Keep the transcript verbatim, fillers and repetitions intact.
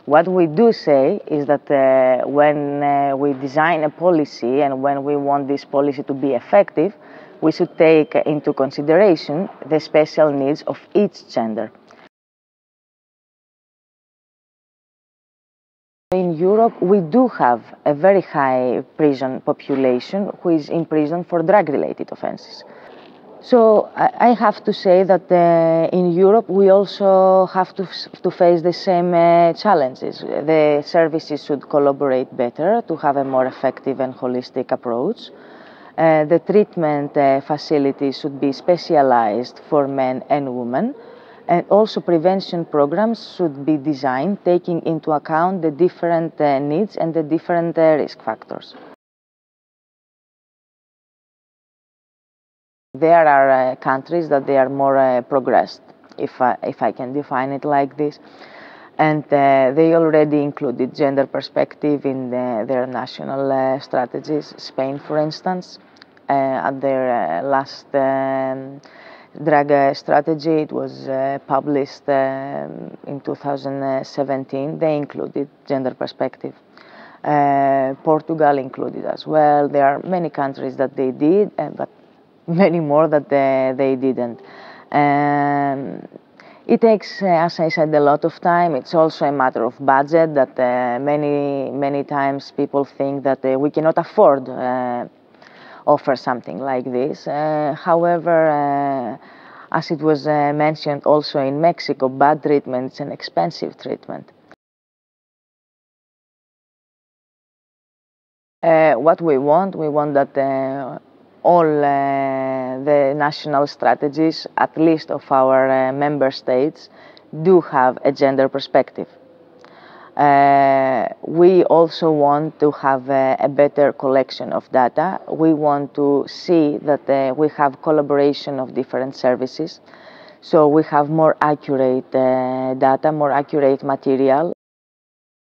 What we do say is that uh, when uh, we design a policy and when we want this policy to be effective, we should take into consideration the special needs of each gender. In Europe, we do have a very high prison population who is in prison for drug-related offenses. So I have to say that uh, in Europe we also have to, to face the same uh, challenges. The services should collaborate better to have a more effective and holistic approach. Uh, the treatment uh, facilities should be specialized for men and women. And also prevention programs should be designed taking into account the different uh, needs and the different uh, risk factors. There are uh, countries that they are more uh, progressed, if I, if I can define it like this, and uh, they already included gender perspective in the, their national uh, strategies. Spain, for instance, uh, at their uh, last um, drug uh, strategy, it was uh, published uh, in two thousand seventeen, they included gender perspective. Uh, Portugal included as well. There are many countries that they did, uh, but many more that they, they didn't. Um, it takes, uh, as I said, a lot of time. It's also a matter of budget that uh, many, many times people think that uh, we cannot afford uh, offer something like this. Uh, however, uh, as it was uh, mentioned also in Mexico, bad treatment is an expensive treatment. Uh, what we want, we want that uh, all uh, the national strategies, at least of our uh, member states, do have a gender perspective. Uh, we also want to have a, a better collection of data. We want to see that uh, we have collaboration of different services, so we have more accurate uh, data, more accurate material.